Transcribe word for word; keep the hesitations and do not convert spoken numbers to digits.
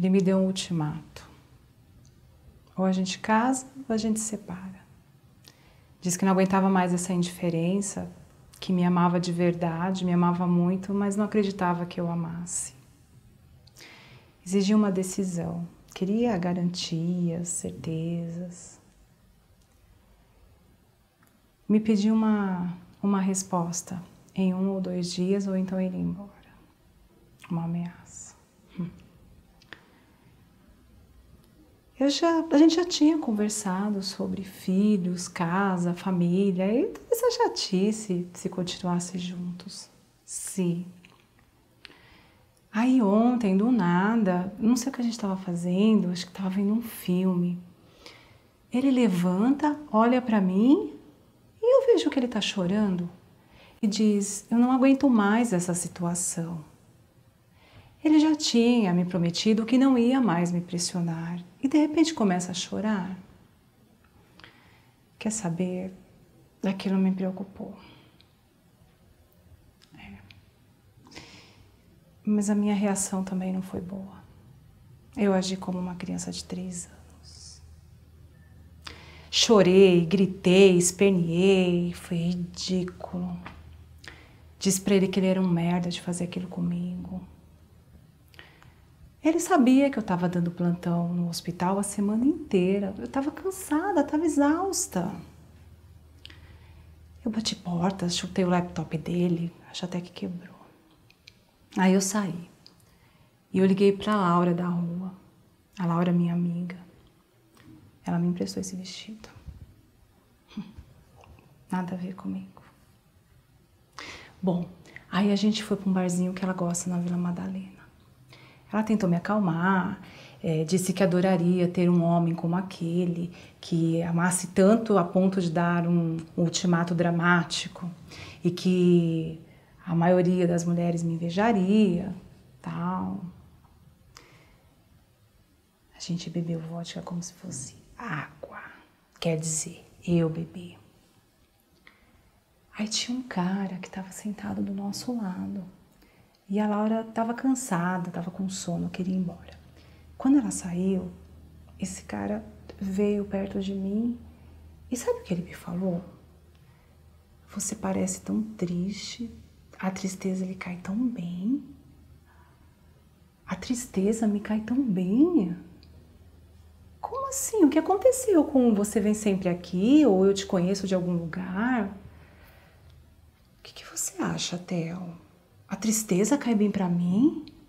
Ele me deu um ultimato. Ou a gente casa ou a gente se separa. Disse que não aguentava mais essa indiferença, que me amava de verdade, me amava muito, mas não acreditava que eu amasse. Exigia uma decisão, queria garantias, certezas. Me pediu uma, uma resposta em um ou dois dias, ou então ele ia embora. Uma ameaça. Hum. Eu já, a gente já tinha conversado sobre filhos, casa, família, e toda essa chatice se continuasse juntos. Sim. Aí ontem, do nada, não sei o que a gente estava fazendo, acho que estava vendo um filme. Ele levanta, olha para mim e eu vejo que ele está chorando e diz: eu não aguento mais essa situação. Ele já tinha me prometido que não ia mais me pressionar e de repente começa a chorar. Quer saber? Aquilo me preocupou. É. Mas a minha reação também não foi boa. Eu agi como uma criança de três anos. Chorei, gritei, esperneei, foi ridículo. Disse pra ele que ele era um merda de fazer aquilo comigo. Ele sabia que eu estava dando plantão no hospital a semana inteira. Eu estava cansada, estava exausta. Eu bati portas, chutei o laptop dele, acho até que quebrou. Aí eu saí. E eu liguei para a Laura da rua. A Laura é minha amiga. Ela me emprestou esse vestido. Nada a ver comigo. Bom, aí a gente foi para um barzinho que ela gosta na Vila Madalena. Ela tentou me acalmar, é, disse que adoraria ter um homem como aquele, que amasse tanto a ponto de dar um, um ultimato dramático e que a maioria das mulheres me invejaria, tal. A gente bebeu vodka como se fosse água, quer dizer, eu bebi. Aí tinha um cara que estava sentado do nosso lado. E a Laura estava cansada, estava com sono, queria ir embora. Quando ela saiu, esse cara veio perto de mim e sabe o que ele me falou? Você parece tão triste, a tristeza lhe cai tão bem. A tristeza me cai tão bem. Como assim? O que aconteceu com você vem sempre aqui ou eu te conheço de algum lugar? O que, que você acha, Theo? A tristeza cai bem pra mim?